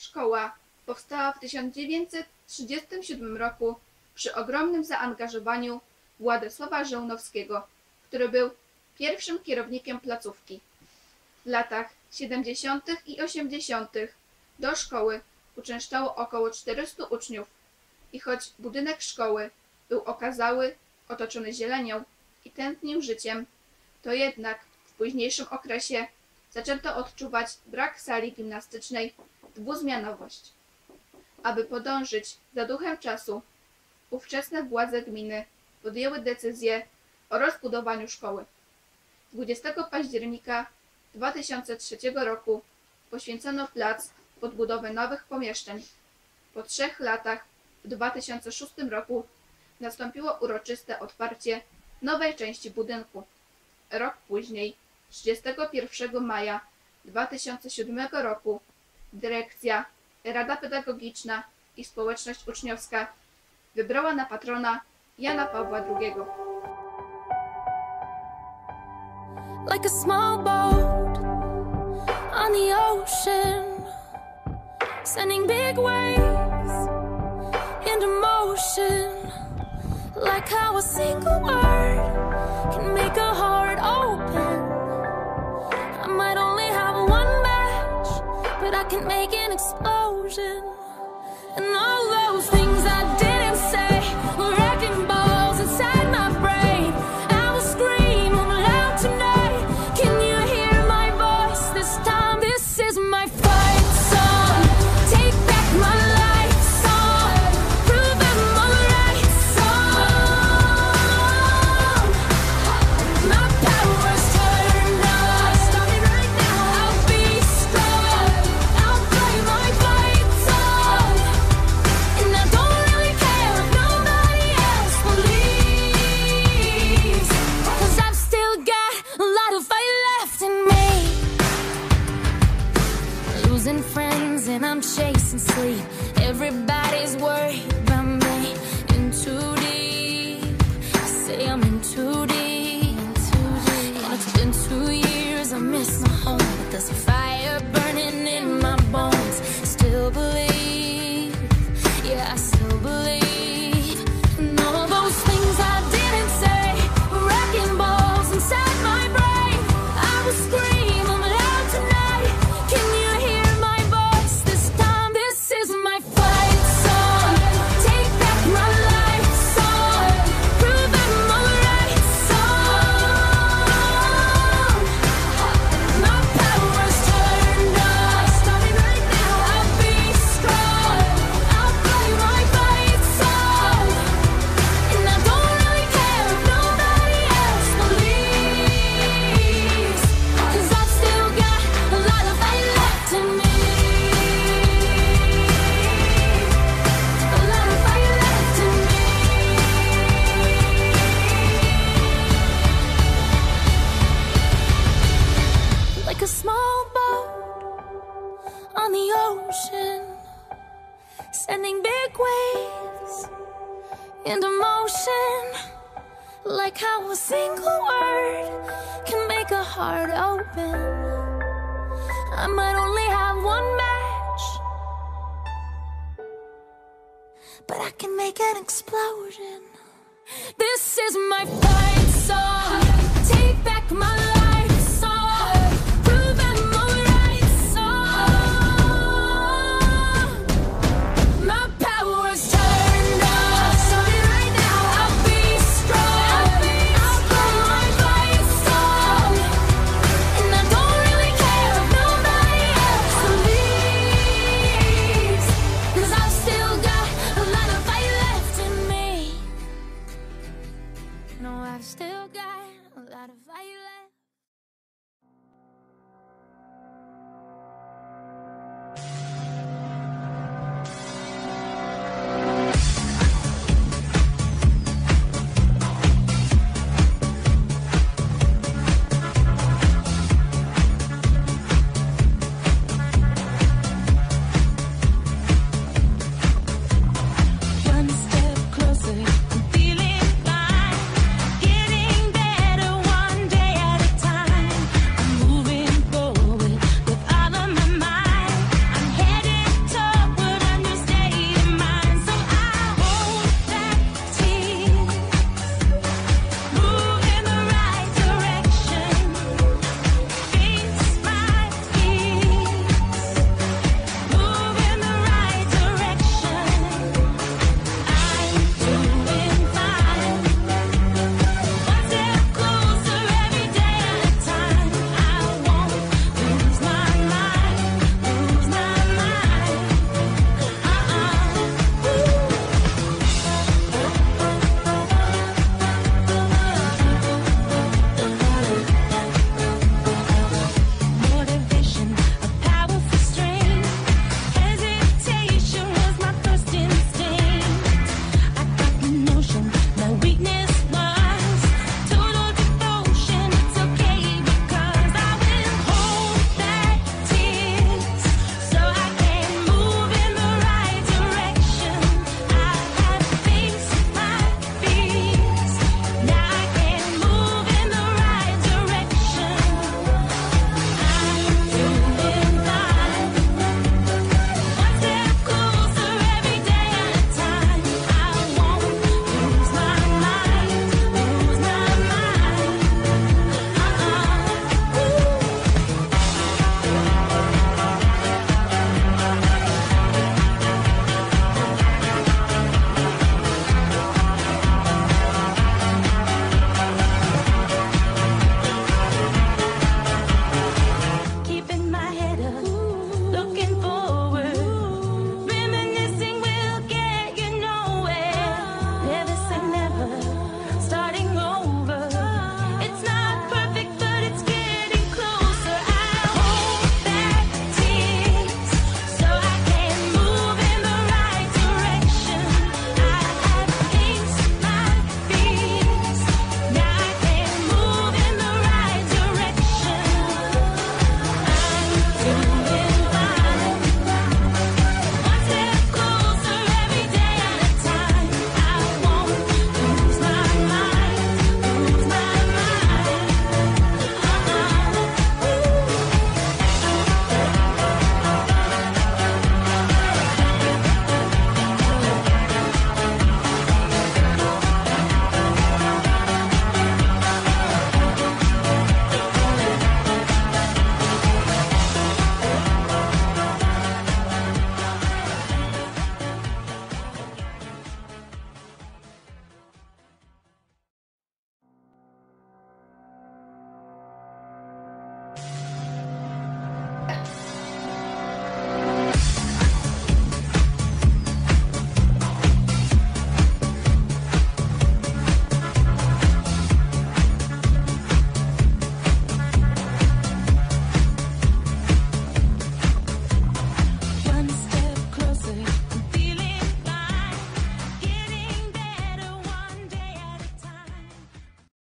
Szkoła powstała w 1937 roku przy ogromnym zaangażowaniu Władysława Żołnowskiego, który był pierwszym kierownikiem placówki. W latach 70. i 80. do szkoły uczęszczało około 400 uczniów i choć budynek szkoły był okazały, otoczony zielenią i tętnił życiem, to jednak w późniejszym okresie zaczęto odczuwać brak sali gimnastycznej, dwuzmianowość. Aby podążyć za duchem czasu, ówczesne władze gminy podjęły decyzję o rozbudowaniu szkoły. 20 października 2003 roku poświęcono plac pod budowę nowych pomieszczeń. Po 3 latach, w 2006 roku, nastąpiło uroczyste otwarcie nowej części budynku. Rok później, 31 maja 2007 roku, dyrekcja, Rada Pedagogiczna i społeczność uczniowska wybrała na patrona Jana Pawła II. Like a small boat on the ocean, sending big waves into motion. Like how a single word can make a heart open. I might only have one match, but I can make an explosion. And all those things I didn't say were wrecking balls inside my brain. I will scream loud tonight. Can you hear my voice this time? This is my fight song. Take back my life song. Prove I'm alright song. My power's turned on. Stop me right now. I'll be strong. I'll play my fight song. And I don't really care if nobody else believes, 'cause I've still got a lot of fight left in me. Losing friends and I'm chasing sleep. Everybody's worried about me. In too deep. I say I'm in too deep. And it's been 2 years, I miss my home, but there's a fire burning in my bones. Still believe, yeah, I still believe. And all those things I didn't say were wrecking balls inside my brain. I will scream loud tonight. Can you hear my voice this time? This is my fight song. Take back my life song. Prove I'm alright song. My power's turned on. Stop me right now. I'll be strong. I'll play my fight song. And I don't really care if nobody else believes, 'cause I've still got a lot of fight left in me. A lot of fight left in me. Like a small boat on the ocean, sending big waves into motion. Like how a single word can make a heart open. I might only have one match, but I can make an explosion. This is my fight song. Take back my life song. Prove I'm alright song. My power's turned on. Stop me right now. I'll be strong. I'll play my fight song. And I don't really care if nobody else believes, 'cause I've still got a lot of fight left in me. No, I've still got a lot of fight left.